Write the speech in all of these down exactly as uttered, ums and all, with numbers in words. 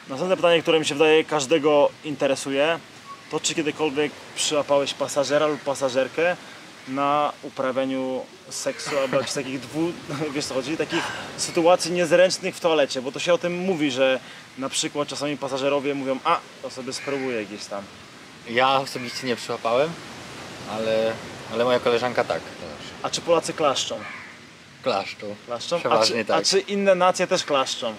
Następne pytanie, które mi się wydaje każdego interesuje, to czy kiedykolwiek przyłapałeś pasażera lub pasażerkę na uprawianiu seksu albo jakichś takich dwu, wiesz co chodzi, takich sytuacji niezręcznych w toalecie, bo to się o tym mówi, że na przykład czasami pasażerowie mówią, a to sobie spróbuję gdzieś tam. Ja osobiście nie przyłapałem, ale, ale moja koleżanka tak. A czy Polacy klaszczą? Klaszczą. Klaszczą? A Przeważnie czy, tak. a czy inne nacje też klaszczą?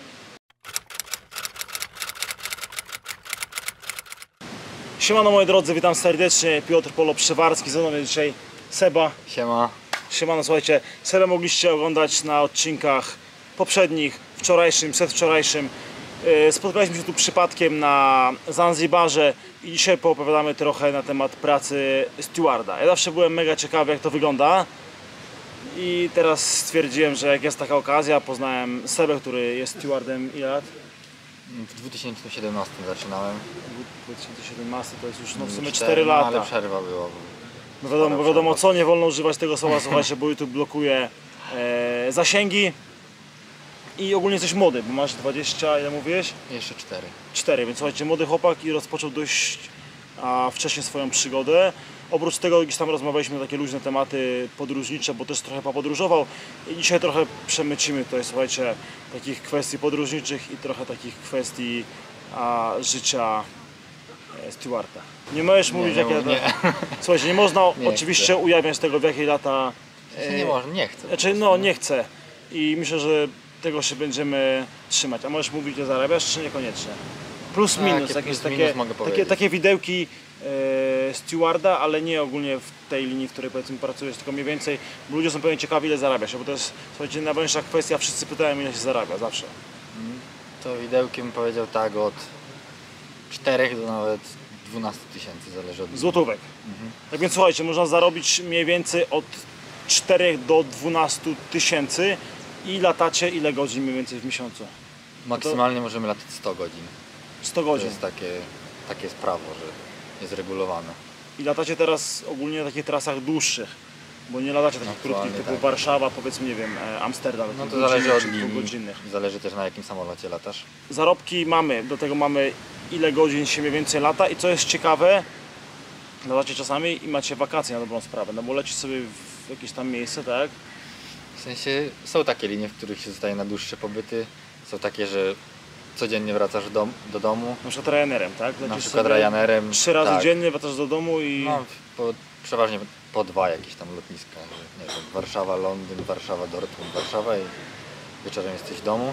Siemano moi drodzy, witam serdecznie, Piotr Polo Przewarski, ze mną jest dzisiaj Seba. Siema. Siemano, słuchajcie, Sebę mogliście oglądać na odcinkach poprzednich, wczorajszym, przedwczorajszym. Spotkaliśmy się tu przypadkiem na Zanzibarze i dzisiaj poopowiadamy trochę na temat pracy stewarda. Ja zawsze byłem mega ciekawy, jak to wygląda i teraz stwierdziłem, że jak jest taka okazja, poznałem Sebę, który jest stewardem ile lat? W dwa tysiące siedemnastym zaczynałem. dwa tysiące siedemnasty to jest już no, w sumie cztery, cztery no, lata. ale przerwa była. No wiadomo, wiadomo co, nie wolno używać tego słowa, słuchajcie, bo YouTube blokuje e, zasięgi. I ogólnie jesteś młody, bo masz dwadzieścia, ile mówiłeś? Jeszcze cztery. cztery, więc słuchajcie, młody chłopak i rozpoczął dość a, wcześnie swoją przygodę. Oprócz tego gdzieś tam rozmawialiśmy na takie luźne tematy podróżnicze, bo też trochę popodróżował. I dzisiaj trochę przemycimy tutaj, słuchajcie, takich kwestii podróżniczych i trochę takich kwestii a, życia e, stewarda. Nie możesz Nie, mówić, nie, jakie... nie. Słuchajcie, nie można Nie oczywiście chcę. ujawniać tego, w jakie lata... E... Nie można, nie chcę. Znaczy, no nie chcę. I myślę, że tego się będziemy trzymać. A możesz mówić, gdzie zarabiasz, czy niekoniecznie? Plus minus, Jakie jakieś plus, takie, minus mogę takie, powiedzieć. takie widełki e, stewarda, ale nie ogólnie w tej linii, w której powiedzmy pracujesz, tylko mniej więcej, bo ludzie są pewnie ciekawi, ile zarabiasz, bo to jest, słuchajcie, najważniejsza kwestia, wszyscy pytają, ile się zarabia, zawsze. To widełkiem powiedział tak od czterech do nawet dwunastu tysięcy, zależy od... Złotówek. Mhm. Tak więc słuchajcie, można zarobić mniej więcej od czterech do dwunastu tysięcy i latacie ile godzin mniej więcej w miesiącu? Maksymalnie możemy latać sto godzin. sto To godzin. jest takie, takie jest prawo, że jest regulowane. I latacie teraz ogólnie na takich trasach dłuższych, bo nie latacie takich Aktualnie krótkich typu tak. Warszawa, powiedzmy, nie wiem, e, Amsterdam. No takich to zależy od godzinnych czy linii, półgodzinnych. zależy też na jakim samolocie latasz. Zarobki mamy, do tego mamy ile godzin się mniej więcej lata i co jest ciekawe, latacie czasami i macie wakacje na dobrą sprawę, no bo lecisz sobie w jakieś tam miejsce, tak? W sensie są takie linie, w których się zostaje na dłuższe pobyty. Są takie, że codziennie wracasz do, do domu. Na przykład Ryanerem, tak? Na Lecisz przykład sobie Ryanerem. Trzy razy tak. dziennie wracasz do domu i... No, po, przeważnie po dwa jakieś tam lotniska. Że, nie wiem, Warszawa, Londyn, Warszawa, Dortmund, Warszawa i wieczorem jesteś w domu.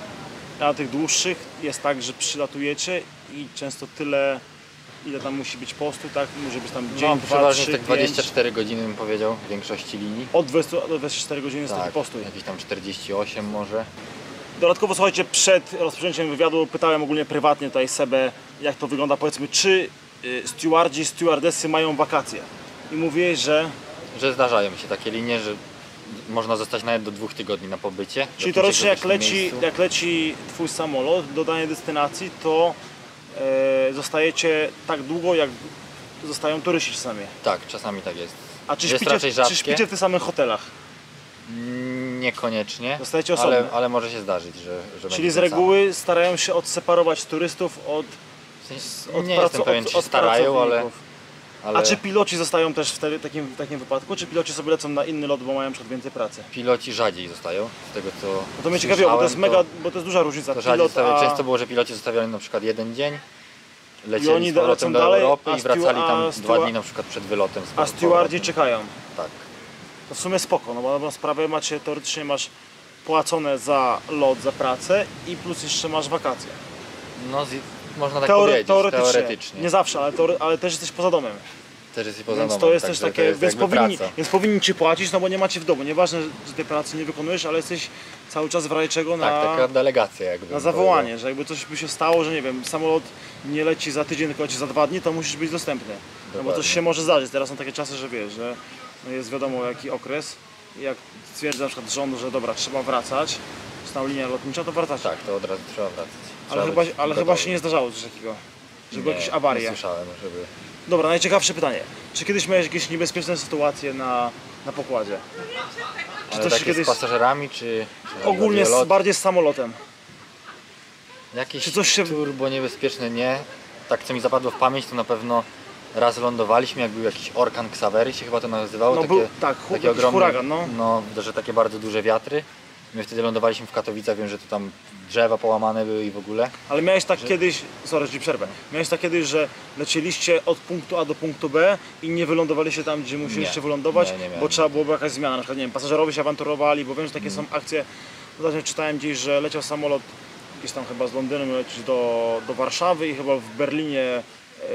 A na tych dłuższych jest tak, że przylatujecie i często tyle, ile tam musi być postój, tak? Może być tam dzień, No, dwa, przeważnie trzy, tak pięć. dwadzieścia cztery godziny bym powiedział w większości linii. Od dwudziestu do dwudziestu czterech godzin jest taki Tak, postój. jakieś tam czterdzieści osiem może. Dodatkowo słuchajcie, przed rozpoczęciem wywiadu pytałem ogólnie prywatnie tutaj Sebę, jak to wygląda, powiedzmy, czy y, stewardzi, stewardessy mają wakacje. I mówiłeś, że... Że zdarzają się takie linie, że można zostać nawet do dwóch tygodni na pobycie. Czyli lotniczych teoretycznie jak w jakimś leci, miejscu. jak leci twój samolot do danej destynacji, to e, zostajecie tak długo, jak zostają turyści czasami. Tak, czasami tak jest. A czy Jest śpicie, raczej czy rzadkie. śpicie w tych samych hotelach? Mm, Niekoniecznie, Zostajecie osobno. ale, ale może się zdarzyć, że, że Czyli będzie z ten sam. reguły starają się odseparować turystów od, W sensie, od nie praco- jestem pewien, od- czy się od starają, ale, pracowników. ale A czy piloci zostają też w te, takim, w takim wypadku, czy piloci sobie lecą na inny lot, bo mają na przykład więcej pracy? piloci rzadziej zostają, z tego co No to mnie ciekawiło, bo to jest słyszałem, mega, bo to jest duża różnica. To, to rzadziej Pilot, zostawiają. a, Często było, że piloci zostawiali na przykład jeden dzień, I lecieli oni z powrotem lecą do dalej, Europy a i wracali stewa- tam a dwa stewa- dni na przykład przed wylotem. Z a powrotem. stewardzi czekają. Tak. To w sumie spoko, no bo na dobrą sprawę macie, teoretycznie masz płacone za lot, za pracę i plus jeszcze masz wakacje. No, z, można tak Teore- powiedzieć, teoretycznie. teoretycznie. Nie zawsze, ale, teore- ale też jesteś poza domem. Też jest i poza Więc domem, to jest też także takie, to jest więc, jakby powinni, praca. więc powinni ci płacić, no bo nie macie w domu. Nieważne, że tej pracy nie wykonujesz, ale jesteś cały czas w razie czego na, Tak, taka delegacja jakby. na zawołanie, że jakby coś by się stało, że nie wiem, samolot nie leci za tydzień, tylko leci za dwa dni, to musisz być dostępny. No bo Dokładnie. coś się może zdarzyć. Teraz są takie czasy, że wiesz, że no jest wiadomo jaki okres. I jak stwierdza na przykład rząd, że dobra, trzeba wracać, stała linia lotnicza, to wracacie. Tak, to od razu trzeba wracać. ale Trzeba chyba, być ale chyba gotowy. się nie zdarzało coś takiego, żeby Nie, jakieś awarie. Nie słyszałem, żeby... Dobra, najciekawsze pytanie. Czy kiedyś miałeś jakieś niebezpieczne sytuacje na, na pokładzie? Czy Ale to się takie kiedyś... z pasażerami, czy... czy Ogólnie z, awiolot? bardziej z samolotem. Jakieś Czy coś się- turbo niebezpieczne nie. Tak co mi zapadło w pamięć, to na pewno raz lądowaliśmy, jak był jakiś orkan Xavery się chyba to nazywało. No takie, był- tak, hu- takie jakiś ogromne, huragan, no. no, że takie bardzo duże wiatry. My wtedy lądowaliśmy w Katowicach, wiem, że tu tam drzewa połamane były i w ogóle. Ale miałeś tak kiedyś, sorry, że ci przerwę, miałeś tak kiedyś, że lecieliście od punktu A do punktu B i nie wylądowaliście tam, gdzie musieliście Nie. wylądować, Nie, nie miałem. bo trzeba byłoby jakaś zmiana, na przykład, nie wiem, pasażerowie się awanturowali, bo wiem, że takie są akcje, ostatnio czytałem gdzieś, że leciał samolot gdzieś tam chyba z Londynu, miał lecieć do, do Warszawy i chyba w Berlinie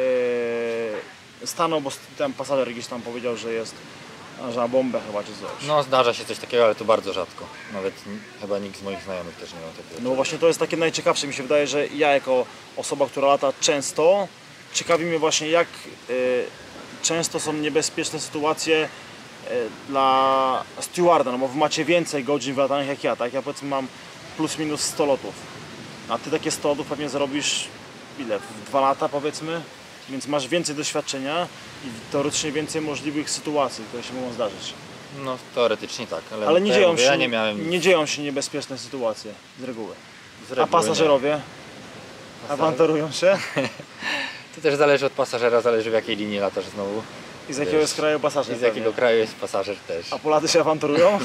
e, stanął, bo tam pasażer gdzieś tam powiedział, że jest, że na bombę chyba czy coś. No zdarza się coś takiego, ale to bardzo rzadko. Nawet n- chyba nikt z moich znajomych też nie miał takiego. No właśnie to jest takie najciekawsze, mi się wydaje, że ja jako osoba, która lata często, ciekawi mnie właśnie jak y, często są niebezpieczne sytuacje y, dla stewarda, no bo wy macie więcej godzin wylatanych jak ja, tak? Ja powiedzmy mam plus minus sto lotów, a ty takie sto lotów pewnie zrobisz ile? W dwa lata powiedzmy, więc masz więcej doświadczenia i teoretycznie więcej możliwych sytuacji, które się mogą zdarzyć. No teoretycznie tak, ale, Ale nie tak jak dzieją mówię, się, ja nie miałem nie dzieją się niebezpieczne sytuacje z reguły. z A reguły, pasażerowie nie. awanturują się? To też zależy od pasażera, zależy w jakiej linii latasz znowu. I z jakiego jest kraju pasażer? I z jakiego pewnie. kraju jest pasażer też. A Polacy się awanturują?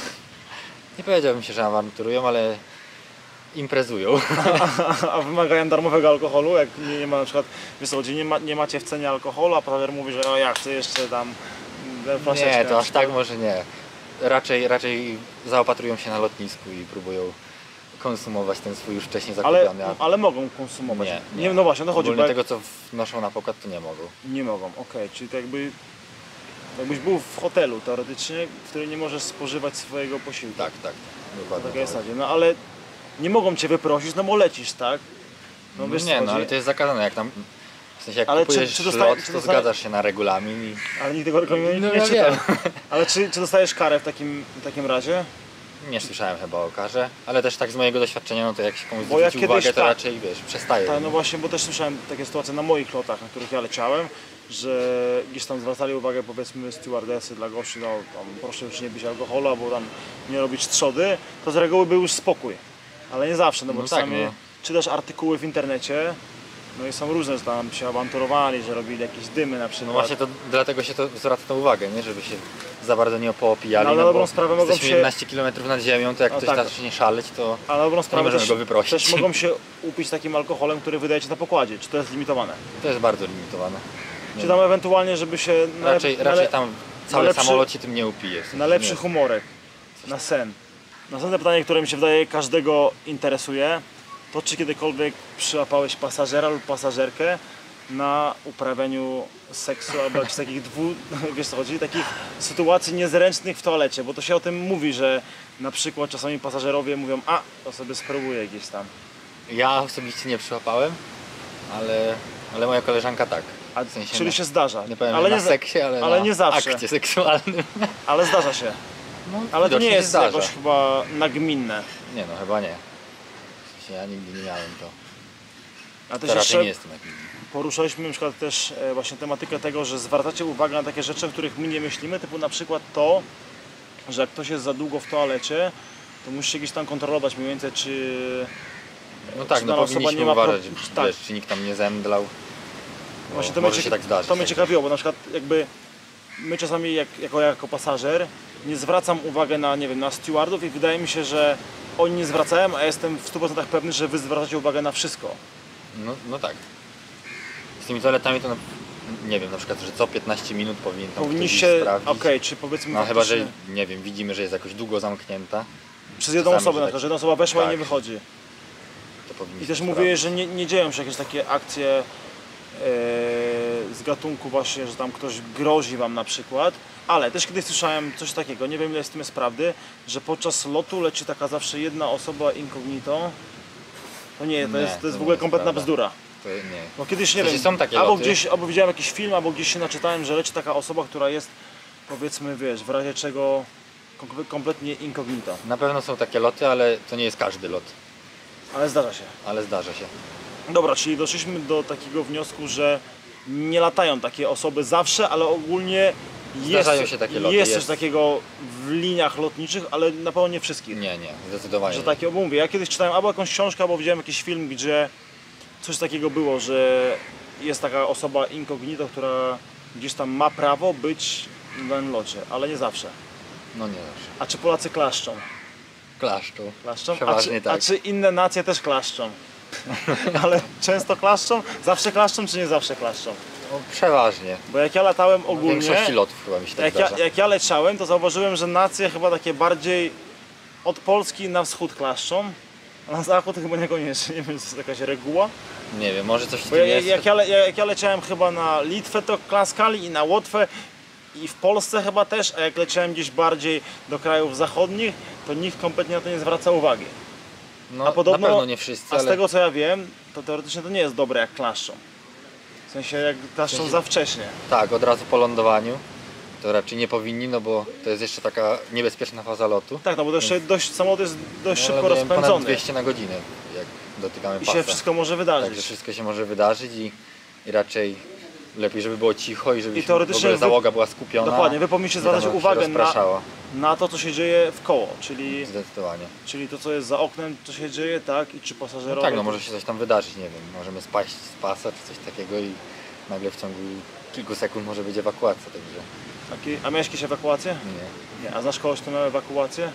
Nie powiedziałbym się, że awanturują, ale imprezują. A, a wymagają darmowego alkoholu? Jak nie, nie ma na przykład, wiesz co, chodzi, nie, ma, nie macie w cenie alkoholu, a pasażer mówi, że o ja chcę jeszcze tam mm, flaszeczkę. Nie, to aż tak może nie. Raczej, raczej zaopatrują się na lotnisku i próbują konsumować ten swój już wcześniej Ale, zakupiony. a ale mogą konsumować. Nie, nie. nie. No właśnie, no chodzi, bo ogólnie jak, tego co wnoszą na pokład to nie mogą. nie mogą, okej, czyli to jakby jakbyś był w hotelu teoretycznie, w którym nie możesz spożywać swojego posiłku. Tak, tak, Na dokładnie. takiej tak. zasadzie. No ale nie mogą cię wyprosić, no bo lecisz, tak? No wiesz, co nie, chodzi. no ale to jest zakazane, jak tam, w sensie jak Ale czy- kupujesz czy dostaje- lot, czy to dostaje- zgadzasz się na regulamin i Ale nikt tego rekomendacji No nie ja czyta. wiem. Ale czy, czy dostajesz karę w takim, w takim razie? nie słyszałem chyba o karze, ale też tak z mojego doświadczenia, no to jak się komuś Bo ja zwróci kiedyś uwagę, to tak. raczej wiesz, przestaje. Tak, no właśnie, bo też słyszałem takie sytuacje na moich lotach, na których ja leciałem, że gdzieś tam zwracali uwagę, powiedzmy, stewardessy dla gości, no tam, proszę już nie pić alkoholu, albo tam nie robić trzody, to z reguły był już spokój. Ale nie zawsze, no bo No tak, czasami no. czytasz artykuły w internecie, no i są różne, że tam się awanturowali, że robili jakieś dymy na przykład. No właśnie to dlatego się to zwraca tą uwagę, nie? Żeby się za bardzo nie poopijali, No, ale na no, dobrą bo sprawę mogą jesteśmy się- jedenaście kilometrów nad ziemią, to jak No ktoś tak. zacznie szaleć, to A na dobrą sprawę możemy też, go wyprosić. też mogą się upić takim alkoholem, który wydajecie na pokładzie. Czy to jest limitowane? to jest bardzo limitowane. Nie Czy tam ewentualnie, żeby się na, lep- raczej na, raczej le- tam cały lepszy- samolot się tym nie upije. w sensie na lepszy nie. humorek, na sen. Następne pytanie, które mi się wydaje każdego interesuje, to czy kiedykolwiek przyłapałeś pasażera lub pasażerkę na uprawianiu seksu albo jakichś takich dwu, wiesz co chodzi, takich sytuacji niezręcznych w toalecie, bo to się o tym mówi, że na przykład czasami pasażerowie mówią, a to sobie spróbuję gdzieś tam. Ja osobiście nie przyłapałem, ale, ale moja koleżanka tak. A, W sensie czyli na- się zdarza. Nie powiem, ale że na nie, za- seksie, ale, ale na nie zawsze. akcie seksualnym. Ale zdarza się. No, Ale to nie widocznie się jest zdarza. jakoś chyba nagminne. Nie no, chyba nie. W sensie ja nigdy nie miałem to. A też To raczej jeszcze nie jestem jakiś. poruszaliśmy na przykład też e, właśnie tematykę tego, że zwracacie uwagę na takie rzeczy, o których my nie myślimy, typu na przykład to, że jak ktoś jest za długo w toalecie, to musicie gdzieś tam kontrolować mniej więcej, czy No tak, czy no dana osoba powinniśmy nie ma pro- uważać, tak. wiesz, czy nikt tam nie zemdlał. Bo właśnie to, może mnie, się cieka- tak zdarzyć. to mnie ciekawiło, bo na przykład jakby my czasami jak, jako, jako pasażer nie zwracam uwagi na, nie wiem, na stewardów i wydaje mi się, że oni nie zwracają, a ja jestem w stu procentach pewny, że wy zwracacie uwagę na wszystko. No, no tak. Z tymi toaletami to no, nie wiem, na przykład, że co piętnaście minut powinien tam ktoś Powinniście, iść okej, sprawdzić. czy powiedzmy No chyba, że faktycznie nie wiem, widzimy, że jest jakoś długo zamknięta, przez jedną czasami, osobę, że na tak- przykład, że jedna osoba weszła i tak. nie wychodzi. to powinniśmy I też sprawdzić. mówię, że nie, nie dzieją się jakieś takie akcje e, z gatunku właśnie, że tam ktoś grozi wam na przykład, ale też kiedyś słyszałem coś takiego, nie wiem ile z tym jest prawdy, że podczas lotu leci taka zawsze jedna osoba incognito. To nie, to Nie, jest, to to jest w nie ogóle jest kompletna prawda. bzdura. To nie. Bo kiedyś, nie W sensie wiem, są takie albo loty. gdzieś, albo widziałem jakiś film, albo gdzieś się naczytałem, że leci taka osoba, która jest, powiedzmy, wiesz, w razie czego kom- kompletnie incognito. Na pewno są takie loty, ale to nie jest każdy lot, Ale zdarza się. ale zdarza się. Dobra, czyli doszliśmy do takiego wniosku, że nie latają takie osoby zawsze, ale ogólnie Zdarzają się takie loty. Jest coś jest... takiego w liniach lotniczych, ale na pewno nie wszystkich. Nie, nie, zdecydowanie. Że takie, bo mówię, ja kiedyś czytałem albo jakąś książkę, albo widziałem jakiś film, gdzie coś takiego było, że jest taka osoba incognito, która gdzieś tam ma prawo być na danym locie, ale nie zawsze. No nie zawsze. A czy Polacy klaszczą? Klaszczą. Klaszczą? A Przeważnie czy, tak. a czy inne nacje też klaszczą? Ale często klaszczą? Zawsze klaszczą, czy nie zawsze klaszczą? No, przeważnie. Bo jak ja latałem W ogólnie, większości lotów chyba mi się tak jak ja, zdarza. jak ja leciałem, to zauważyłem, że nacje chyba takie bardziej od Polski na wschód klaszczą, a na zachód chyba niekoniecznie. Nie wiem, czy to jest jakaś reguła. Nie wiem, może coś w Bo tym ja, jest. jak, ja, le- jak ja leciałem chyba na Litwę, to klaskali i na Łotwę i w Polsce chyba też, a jak leciałem gdzieś bardziej do krajów zachodnich, to nikt kompletnie na to nie zwraca uwagi. No, A podobno, na pewno nie wszyscy, a z ale tego co ja wiem, to teoretycznie to nie jest dobre jak klaszczą. W sensie jak klaszczą W sensie- za wcześnie. tak, od razu po lądowaniu to raczej nie powinni, no bo to jest jeszcze taka niebezpieczna faza lotu. Tak, no bo to jeszcze dość, samolot jest dość No, szybko ale miałem ponad rozpędzony dwieście na godzinę, jak dotykamy i pasa. się wszystko może wydarzyć. Także wszystko się może wydarzyć i, i raczej lepiej, żeby było cicho i żeby I w teoretycznie ogóle wy- załoga była skupiona. Dokładnie, wy powinniście nie tam zwracać się uwagę na, rozpraszała. na to, co się dzieje w koło, czyli, Zdecydowanie. czyli to, co jest za oknem, co się dzieje, tak, i czy pasażerowie. No tak, no może się coś tam wydarzyć, nie wiem, możemy spaść z pasa czy coś takiego i nagle w ciągu kilku sekund może być ewakuacja, także Taki, a miałeś jakieś ewakuacje? nie, Nie. A znasz kogoś, kto miał ewakuację?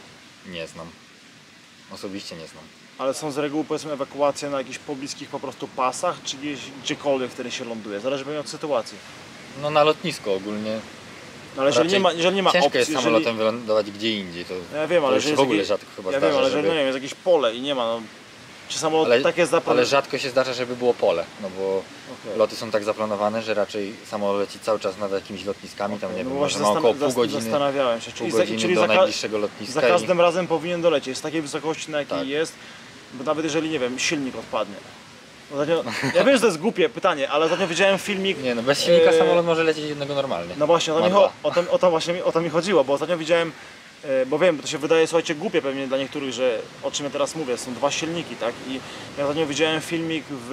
nie znam. Osobiście nie znam. Ale są z reguły, powiedzmy, ewakuacje na jakichś pobliskich po prostu pasach, czy gdzieś, gdziekolwiek wtedy się ląduje. Zależy pewnie od sytuacji. No na lotnisko ogólnie. No, ale jeżeli Raczej nie ma, jeżeli nie ma ciężko opcji, jest jeżeli... samolotem wylądować gdzie indziej, to, Ja wiem, to ale już jeżeli w ogóle jest jakieś- rzadko chyba Ja zdarza, wiem, ale żeby... jeżeli no nie wiem, jest jakieś pole i nie ma, no, czy samolot ale, tak jest ale zaplanowany? rzadko się zdarza, żeby było pole, no bo Okej. loty są tak zaplanowane, że raczej samolot leci cały czas nad jakimiś lotniskami, tam nie No wiem, właśnie może ma około zastan- pół zas- godziny, Zastanawiałem się, pół czyli, za, godziny czyli do za, ka- najbliższego lotniska za i... każdym razem powinien dolecieć z takiej wysokości, na jakiej Tak. jest, bo nawet jeżeli, nie wiem, silnik odpadnie. Ostatnio, ja wiem, że to jest głupie pytanie, ale ostatnio widziałem filmik. Nie no, bez silnika e, samolot może lecieć jednego normalnie. No właśnie, o to, Ma mi, dwa. cho- o, to, o to właśnie mi, o to mi chodziło, bo ostatnio widziałem, e, bo wiem, to się wydaje, słuchajcie, głupie pewnie dla niektórych, że o czym ja teraz mówię, są dwa silniki, tak? I ja ostatnio widziałem filmik w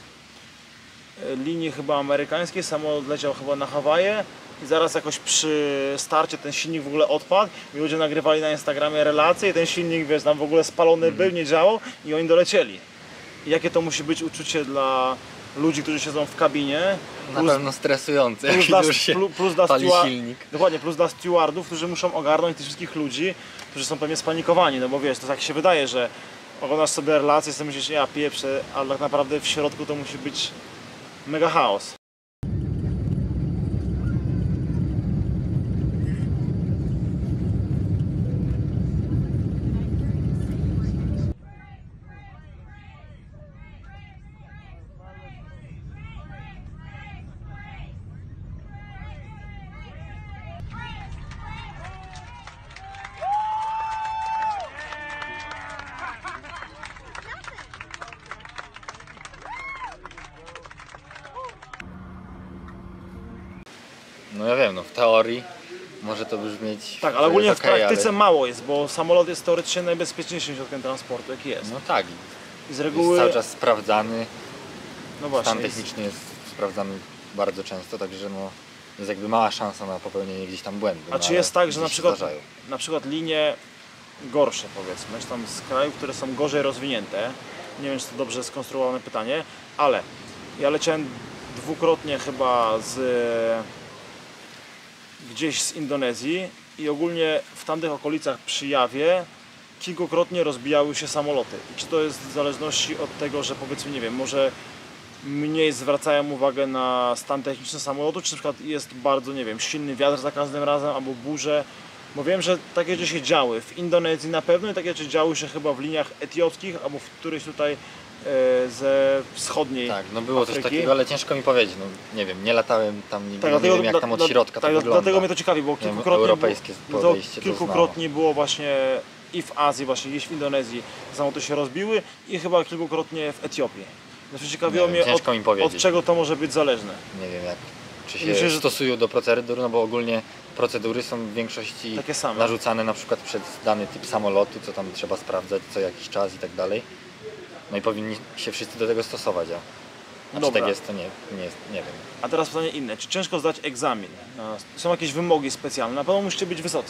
e, linii chyba amerykańskiej, samolot leciał chyba na Hawaje i zaraz jakoś przy starcie ten silnik w ogóle odpadł i ludzie nagrywali na Instagramie relacje i ten silnik, wiesz, tam w ogóle spalony był, nie działał i oni dolecieli. I jakie to musi być uczucie dla ludzi, którzy siedzą w kabinie, Na plus- pewno stresujące, plus jak dla, już się plu- plus dla pali steward- silnik. Dokładnie, plus dla stewardów, którzy muszą ogarnąć tych wszystkich ludzi, którzy są pewnie spanikowani, no bo wiesz, to tak się wydaje, że oglądasz sobie relacje, sobie myślisz, ja pieprzę, ale tak naprawdę w środku to musi być mega chaos. No ja wiem, no w teorii może to brzmieć... Tak, że ale ogólnie jest w okej, praktyce ale... mało jest, bo samolot jest teoretycznie najbezpieczniejszym środkiem transportu, jaki jest. No tak, I z jest reguły, cały czas sprawdzany, no stan właśnie, jest, techniczny jest sprawdzany bardzo często, także no jest jakby mała szansa na popełnienie gdzieś tam błędu. a no, czy ale jest tak, że gdzieś na się przykład, zdarzają. na przykład linie gorsze, powiedzmy, czy tam z krajów, które są gorzej rozwinięte, nie wiem, czy to dobrze skonstruowane pytanie, ale ja leciałem dwukrotnie chyba z gdzieś z Indonezji i ogólnie w tamtych okolicach przy Jawie kilkukrotnie rozbijały się samoloty. I czy to jest w zależności od tego, że powiedzmy, nie wiem, może mniej zwracają uwagę na stan techniczny samolotu, czy na przykład jest bardzo, nie wiem, silny wiatr za każdym razem, albo burze. Bo wiem, że takie rzeczy się działy w Indonezji na pewno i takie rzeczy działy się chyba w liniach etiopskich, albo w którejś tutaj e, ze wschodniej Tak, no było Afryki. coś takiego, ale ciężko mi powiedzieć, no nie wiem, nie latałem tam nigdy, Tak, nie dlatego, wiem jak dla- tam od dla- środka tak, to wygląda. dlatego mnie to ciekawi, bo wiem, kilkukrotnie, europejskie było, podejście to to kilkukrotnie było właśnie i w Azji, właśnie gdzieś w Indonezji samoloty się rozbiły i chyba kilkukrotnie w Etiopii. Znaczy ciekawiło Nie mnie wiem, ciężko mi od, powiedzieć. od czego to może być zależne. Nie wiem jak, czy się Myślę, że- stosują do procedur, no bo ogólnie procedury są w większości Takie same. narzucane na przykład przez dany typ samolotu, co tam trzeba sprawdzać co jakiś czas i tak dalej. No i powinni się wszyscy do tego stosować, a A Dobra. czy tak jest, to nie, nie, jest, nie wiem. A teraz pytanie inne. Czy ciężko zdać egzamin? Na- Są jakieś wymogi specjalne? Na pewno musicie być wysocy,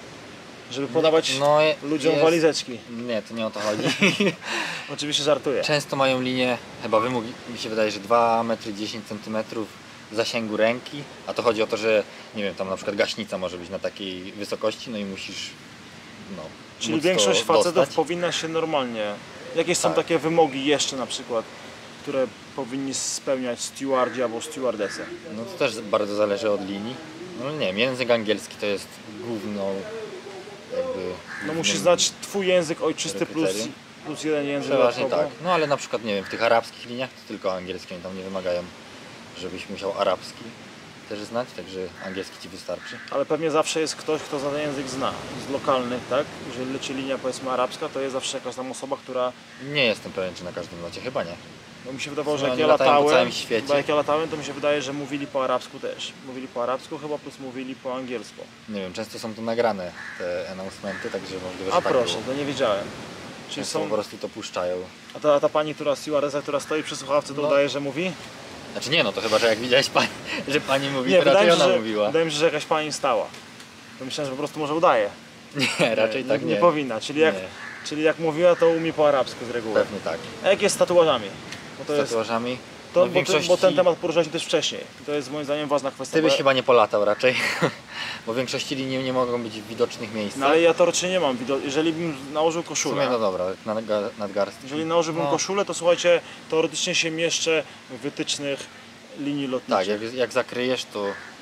żeby podawać No, je- ludziom jest- walizeczki. Nie, to nie o to chodzi. Oczywiście żartuję. Często mają linię, chyba wymóg mi się wydaje, że dwa metry dziesięć centymetrów zasięgu ręki, a to chodzi o to, że nie wiem, tam na przykład gaśnica może być na takiej wysokości, no i musisz no, Czyli móc większość to facetów dostać. powinna się normalnie... Jakieś są Tak. takie wymogi jeszcze na przykład, które powinni spełniać stewardzi albo stewardesy? No to też bardzo zależy od linii. No nie wiem, język angielski to jest główną jakby... No głównym musisz znać twój język ojczysty plus, kryterium. plus jeden język Przeważnie tak. dodatkowo. No ale na przykład nie wiem, w tych arabskich liniach to tylko angielski, oni tam nie wymagają, żebyś musiał arabski też znać, także angielski ci wystarczy. Ale pewnie zawsze jest ktoś, kto za ten język zna, z lokalnych, tak? Jeżeli leci linia powiedzmy arabska, to jest zawsze jakaś tam osoba, która... Nie jestem pewien, czy na każdym locie, chyba nie. No mi się wydawało, że No, jak oni ja latają po latałem, całym świecie. bo jak ja latałem, to mi się wydaje, że mówili po arabsku też. Mówili po arabsku chyba, plus mówili po angielsku. Nie wiem, często są tu nagrane te announcementy, także możliwe, że A tak proszę, było. to nie wiedziałem. Czyli Często są... po prostu to puszczają. A ta, a ta pani, która stewardesa, która stoi przy słuchawce, to No. udaje, że mówi? Znaczy nie no, to chyba, że jak widziałeś pani, że pani mówi, Nie, to wydaje raczej mi, się, ona że, mówiła. wydaje mi się, że jakaś pani stała. To myślałem, że po prostu może udaje. Nie, raczej tak nie. Nie powinna, czyli jak, Nie. czyli jak mówiła, to umie po arabsku z reguły. Pewnie tak. A jak jest z tatuażami? Bo to Z jest, tatuażami. to, no w bo, większości... ten, bo ten temat poruszaliśmy też wcześniej. To jest moim zdaniem ważna kwestia. Ty byś bo ja- chyba nie polatał raczej, bo w większości linii nie mogą być w widocznych miejscach. No ale ja teoretycznie nie mam widoku. Jeżeli bym nałożył W koszulę, sumie no dobra, nadga- nadgarstki. jeżeli nałożyłbym No. koszulę, to słuchajcie, teoretycznie się mieszczę w wytycznych linii lotniczych. Tak, jak, jak zakryjesz, to,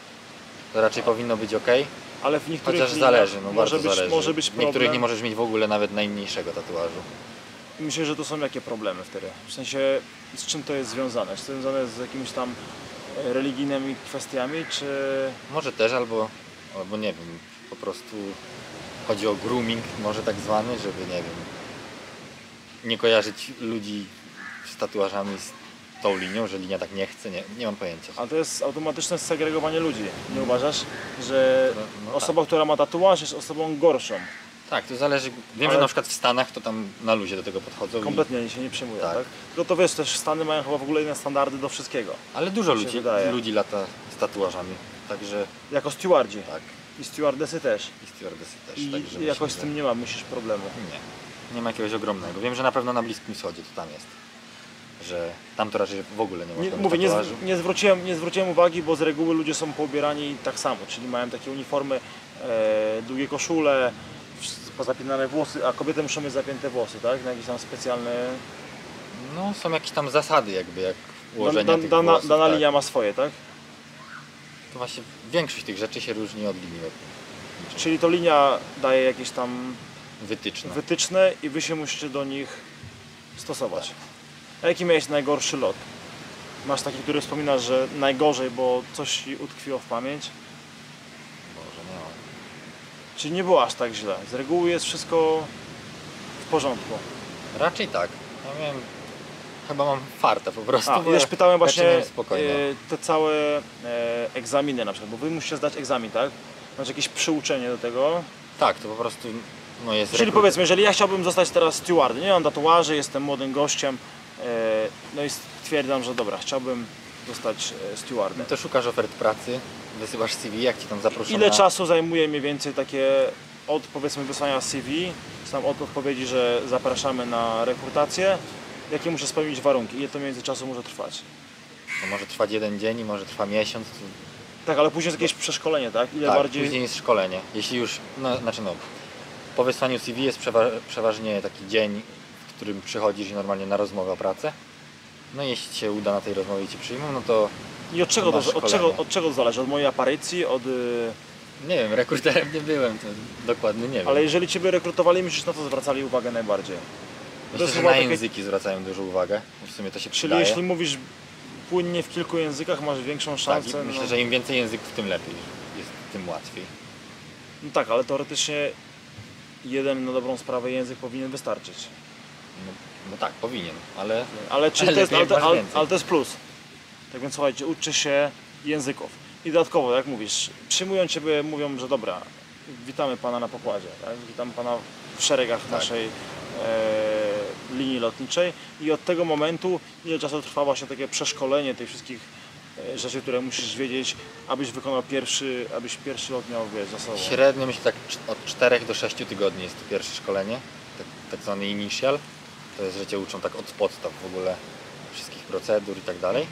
to raczej powinno być ok. Ale w niektórych Chociaż liniach zależy, no może bardzo być, zależy. może być W niektórych problem. nie możesz mieć w ogóle nawet najmniejszego tatuażu. Myślę, że to są jakie problemy wtedy? W sensie, z czym to jest związane? Czy to jest związane z jakimiś tam e, religijnymi kwestiami, czy... Może też, albo, albo nie wiem, po prostu chodzi o grooming, może tak zwany, żeby nie wiem, nie kojarzyć ludzi z tatuażami z tą linią, że linia tak nie chce, nie, nie mam pojęcia. A to jest automatyczne segregowanie ludzi, nie uważasz? Że No, no osoba, która ma tatuaż, jest osobą gorszą. Tak, to zależy. Wiem, Ale- że na przykład w Stanach to tam na luzie do tego podchodzą. Kompletnie się nie przyjmuje, tak? Tak. Tylko to wiesz, też Stany mają chyba w ogóle inne standardy do wszystkiego. I, ale dużo mi się ludzi, wydaje. ludzi lata z tatuażami. Także Jako stewardzi. tak. I stewardesy też. I stewardesy też. I także jakoś myślę, z że- tym nie ma, myślisz, problemu. Nie. Nie ma jakiegoś ogromnego. Wiem, że na pewno na Bliskim Wschodzie to tam jest. Że tam to raczej w ogóle nie ma Nie, tam mówię, nie, tatuażu. zw- nie, zwróciłem, nie zwróciłem uwagi, bo z reguły ludzie są poubierani tak samo, czyli mają takie uniformy, e, długie koszule, wsz- pozapinane włosy, a kobiety muszą mieć zapięte włosy, tak? Na jakiś tam specjalny... No są jakieś tam zasady jakby, jak ułożenia Dan, tych dana włosów, dana tak. linia ma swoje, tak? To właśnie większość tych rzeczy się różni od linii lotniczych. Czyli to linia daje jakieś tam Wytyczne. wytyczne i wy się musicie do nich stosować. A jaki miałeś najgorszy lot? Masz taki, który wspominasz, że najgorzej, bo coś ci utkwiło w pamięć? Może nie ma. Czyli nie było aż tak źle. Z reguły jest wszystko w porządku. Raczej tak. Ja miałem... Chyba mam fartę po prostu. A, bo ja już pytałem raczej właśnie miałem spokojnie. e, te całe e, egzaminy na przykład, bo wy musicie zdać egzamin, tak? Macie jakieś przyuczenie do tego. Tak, to po prostu no jest Czyli rekrut- powiedzmy, jeżeli ja chciałbym zostać teraz stewardem, nie mam tatuaży, jestem młodym gościem, e, no i stwierdzam, że dobra, chciałbym zostać e, stewardem. No to szukasz ofert pracy, wysyłasz C V, jak ci tam zaproszą Ile na... czasu zajmuje mniej więcej takie od powiedzmy wysłania C V, tam od odpowiedzi, że zapraszamy na rekrutację, jakie muszę spełnić warunki, ile to między czasu może trwać? To może trwać jeden dzień, może trwa miesiąc. To... Tak, ale później jest jakieś przeszkolenie, tak? Ile Tak, bardziej... później jest szkolenie. Jeśli już, no, znaczy no, po wysłaniu C V jest przewa przeważnie taki dzień, w którym przychodzisz normalnie na rozmowę o pracę. No i jeśli ci się uda na tej rozmowie i ci przyjmą, no to I od czego, masz to, od, szkolenie. czego, od czego to zależy? Od mojej aparycji? Od, y, nie wiem, rekruterem nie byłem, to dokładnie nie wiem. ale jeżeli Ciebie rekrutowali, myślisz, na to zwracali uwagę najbardziej? Myślę, jest że chyba na takie- języki zwracają dużą uwagę, w sumie to się Czyli przydaje. jeśli mówisz płynnie w kilku językach, masz większą Tak, szansę. i myślę, no, że im więcej języków, tym lepiej, jest tym łatwiej. no tak, ale teoretycznie jeden na dobrą sprawę język powinien wystarczyć. No, no tak, powinien, ale Ale, czy Ale to jest, lepiej, ale, to, jak masz ale, więcej. ale to jest plus. Tak więc słuchajcie, uczcie się języków. I dodatkowo, jak mówisz, przyjmują Ciebie, mówią, że dobra, witamy Pana na pokładzie, tak? Witamy Pana w szeregach Tak. naszej e, linii lotniczej i od tego momentu ile czasu trwa właśnie takie przeszkolenie tych wszystkich e, rzeczy, które musisz wiedzieć, abyś wykonał pierwszy, abyś pierwszy lot miał, wiesz, za sobą. Średnio myślę tak cz- od czterech do sześciu tygodni jest to pierwsze szkolenie, tak, tak zwany initial. To jest, że cię uczą tak od podstaw w ogóle wszystkich procedur i tak dalej.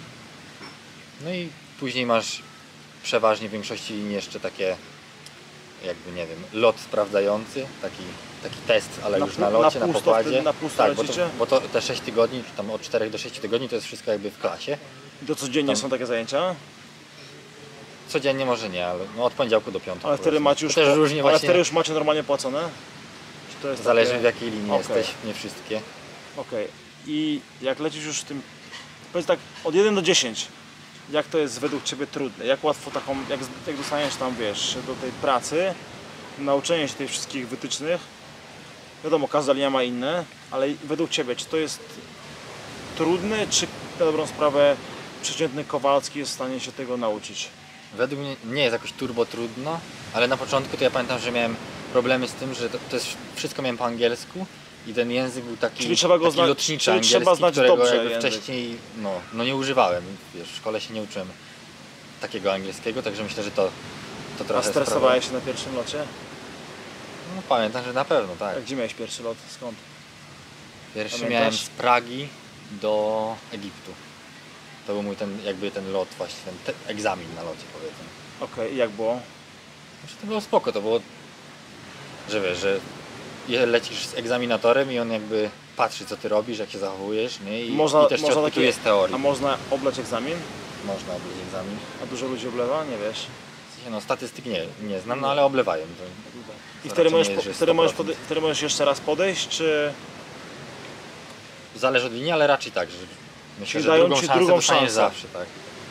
No i później masz przeważnie w większości linii jeszcze takie jakby nie wiem, lot sprawdzający, taki, taki test, ale Na już pu- na locie, na na, pusto pokładzie. wtedy- na pusto tak, bo to, lecicie? bo to te sześć tygodni, czy tam od czterech do sześciu tygodni to jest wszystko jakby w klasie. I to codziennie Tam- są takie zajęcia? Codziennie może nie, ale no od poniedziałku do piątku. Ale wtedy powiedzmy. macie już, To też po- różnie ale właśnie, wtedy już macie normalnie płacone? Czy to jest zależy takie... w jakiej linii Okej. jesteś, nie wszystkie. Okej. I jak lecisz już w tym, powiedz tak, od jeden do dziesięciu, jak to jest według Ciebie trudne? Jak łatwo taką, jak, jak dostaniesz tam, wiesz, do tej pracy, nauczenie się tych wszystkich wytycznych, wiadomo, każda linia ma inne, ale według Ciebie, czy to jest trudne, czy na dobrą sprawę przeciętny Kowalski jest w stanie się tego nauczyć? Według mnie nie jest jakoś turbo trudno, ale na początku to ja pamiętam, że miałem problemy z tym, że to, to jest, wszystko miałem po angielsku i ten język był taki, Czyli trzeba go taki zna- lotniczy czyli angielski, trzeba znać którego dobrze jakby język. wcześniej no, no nie używałem. Wiesz, w szkole się nie uczyłem takiego angielskiego, także myślę, że to, to A trochę stresowałeś się na pierwszym locie? No pamiętam, że na pewno, tak. A gdzie miałeś pierwszy lot? Skąd? Pierwszy Pamiętasz? miałem z Pragi do Egiptu. To był mój ten, jakby ten lot właśnie, ten te, egzamin na locie powiedzmy. Okej, i jak było? Znaczy to było spoko, to było, że wiesz, że je- lecisz z egzaminatorem i on jakby patrzy co ty robisz, jak się zachowujesz, nie? I, Można- i też cię można odpytuje takie- z teorii. A można obleć egzamin? Można obleć egzamin. A dużo ludzi oblewa? Nie wiesz. W sensie, no statystyk nie, nie znam, no ale oblewają. To, I to wtedy raczej możesz, nie po, jest, że wtedy, możesz sto procent. pode, wtedy możesz jeszcze raz podejść, czy Zależy od linii, ale raczej tak, że myślę, Czyli że dają drugą ci szansę drugą dostaniesz szansę. zawsze, tak.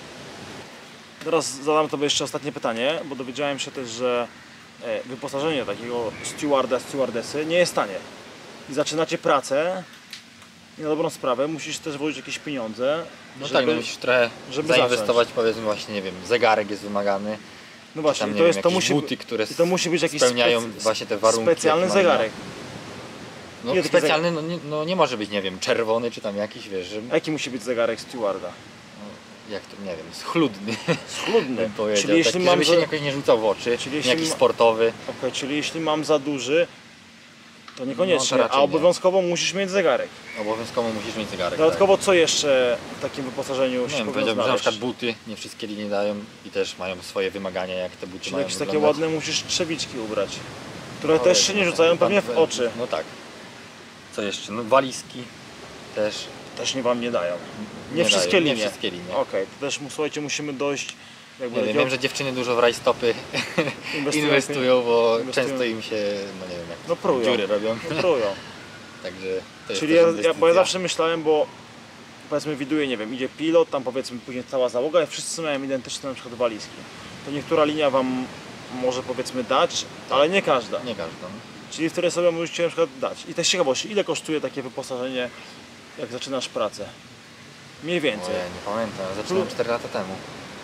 teraz zadam Tobie jeszcze ostatnie pytanie, bo dowiedziałem się też, że e, wyposażenie takiego stewarda, stewardessy nie jest tanie. I zaczynacie pracę i na dobrą sprawę musisz też włożyć jakieś pieniądze, No żeby, tak, no musisz trochę żeby zainwestować, powiedzmy właśnie, nie wiem, zegarek jest wymagany, no właśnie, tam, i nie to wiem, jest, to jakieś musi, buty, które i to musi być jakiś spełniają spec- właśnie te warunki. specjalny jakie ma linia. zegarek. No Nie, taki specjalny, no nie, no nie może być, nie wiem, czerwony czy tam jakiś, wiesz, że, A jaki musi być zegarek stewarda? jak to, nie wiem, schludny, Schludny. bym powiedział, Czyli jeśli taki, mam żeby za- się jakoś nie rzucał w oczy, Czyli nie jeśli jakiś ma- sportowy. Okej, czyli jeśli mam za duży, to niekoniecznie, No to raczej a nie. obowiązkowo musisz mieć zegarek. Obowiązkowo musisz mieć zegarek. Dodatkowo co jeszcze w takim wyposażeniu tak. się Nie wiem, powinno powiedziałbym, że na znaleźć? przykład buty, nie wszystkie linie dają i też mają swoje wymagania, jak te buty Czyli mają jakieś takie wyglądać. ładne musisz trzewiczki ubrać, które No, też wiesz, się nie no, rzucają pan- pewnie w oczy. No tak. Co jeszcze? No walizki też. Też nie wam nie dają. Nie, Nie wszystkie dają, nie linie. wszystkie linie. Okej, to też mu- słuchajcie, musimy dojść jakby Nie wiem, takiego- wiem, że dziewczyny dużo w rajstopy Inwestują inwestują, bo inwestują. często im się, no nie wiem, jak No prują. dziury robią. No, prują. Także to jest Czyli też ja, ja, inwestycja. bo ja zawsze myślałem, bo powiedzmy widuje, nie wiem, idzie pilot, tam powiedzmy później cała załoga i wszyscy mają identyczne na przykład walizki. To niektóra linia wam może powiedzmy dać, ale nie każda. Nie każdą. Czyli które sobie możecie na przykład dać. I też ciekawość, ile kosztuje takie wyposażenie, jak zaczynasz pracę? Mniej więcej. Ojej, nie pamiętam, zaczynałem cztery lata temu.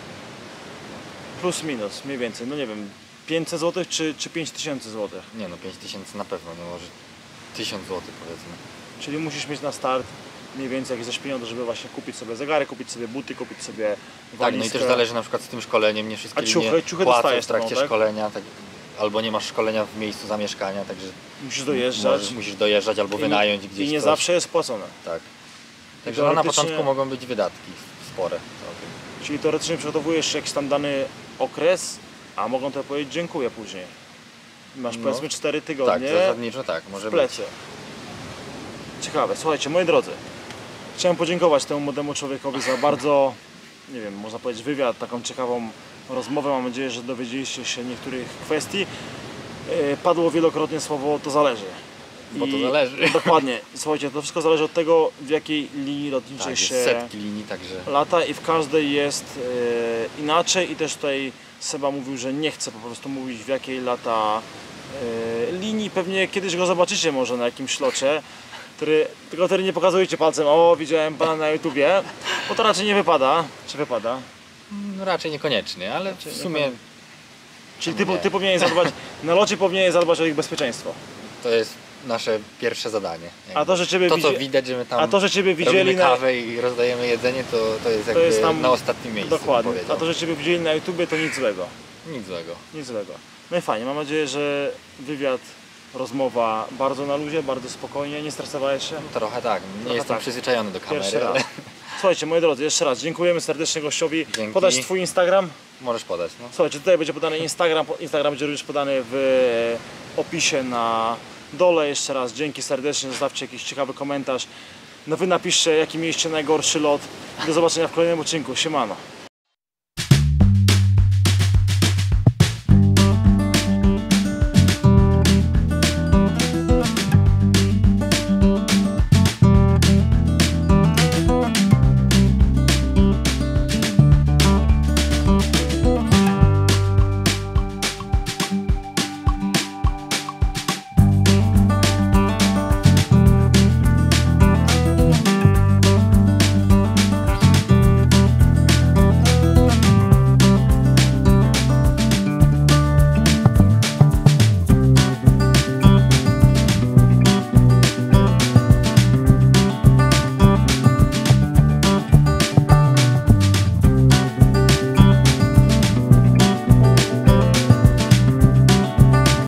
Plus minus, mniej więcej. No nie wiem, pięćset złotych czy, czy pięć tysięcy złotych. Nie no, pięć tysięcy na pewno, no może tysiąc złotych powiedzmy. Czyli musisz mieć na start mniej więcej jakieś pieniądze, żeby właśnie kupić sobie zegarek, kupić sobie buty, kupić sobie Tak, walizkę. no i też zależy na przykład z tym szkoleniem, nie wszystkie A ciuchy? linie Ciuchy płacą dostajesz w trakcie taką, tak? szkolenia, tak, albo nie masz szkolenia w miejscu zamieszkania, także Musisz dojeżdżać. możesz, musisz dojeżdżać albo I- wynająć gdzieś I nie coś. zawsze jest płacone. Tak. Także no, na teoretycznie- początku mogą być wydatki spore. całkiem. Czyli teoretycznie przygotowujesz jakiś tam dany okres, a mogą to powiedzieć dziękuję później. Masz No. powiedzmy cztery Tak, tygodnie zasadniczo tak, może w być. plecie. Ciekawe. Słuchajcie, moi drodzy, chciałem podziękować temu młodemu człowiekowi za bardzo, nie wiem, można powiedzieć wywiad, taką ciekawą rozmowę. Mam nadzieję, że dowiedzieliście się niektórych kwestii. Yy, Padło wielokrotnie słowo to zależy. Bo to zależy. Dokładnie. Słuchajcie, to wszystko zależy od tego, w jakiej linii lotniczej Tak, jest się setki linii, także lata i w każdej jest e, inaczej i też tutaj Seba mówił, że nie chce po prostu mówić w jakiej lata e, linii. Pewnie kiedyś go zobaczycie może na jakimś locie, który, tylko wtedy nie pokazujecie palcem, o widziałem pana na YouTubie, bo to raczej nie wypada. Czy wypada? no, raczej niekoniecznie, ale w sumie Czyli ty, Nie. ty powinieneś zadbać, na locie powinieneś zadbać o ich bezpieczeństwo. to jest nasze pierwsze zadanie. A to, że ciebie to, co widzi- widać, że my tam A to, że Ciebie widzieli robimy na... kawę i rozdajemy jedzenie, to, to jest jakby jest tam- na ostatnim miejscu, bym Dokładnie. powiedział. A to, że Ciebie widzieli na YouTubie, to nic złego. Nic złego. Nic złego. No i fajnie, mam nadzieję, że wywiad, rozmowa bardzo na luzie, bardzo spokojnie, nie stresowałeś się? Trochę tak, nie Trochę jestem tak. przyzwyczajony do kamery, Pierwszy ale raz. Słuchajcie, moi drodzy, jeszcze raz dziękujemy serdecznie gościowi. Dzięki. Podać Twój Instagram? możesz podać. No. Słuchajcie, tutaj będzie podany Instagram, Instagram będzie również podany w opisie na dole. Jeszcze raz dzięki serdecznie, zostawcie jakiś ciekawy komentarz. No wy napiszcie, jaki mieliście najgorszy lot. Do zobaczenia w kolejnym odcinku. Siemano.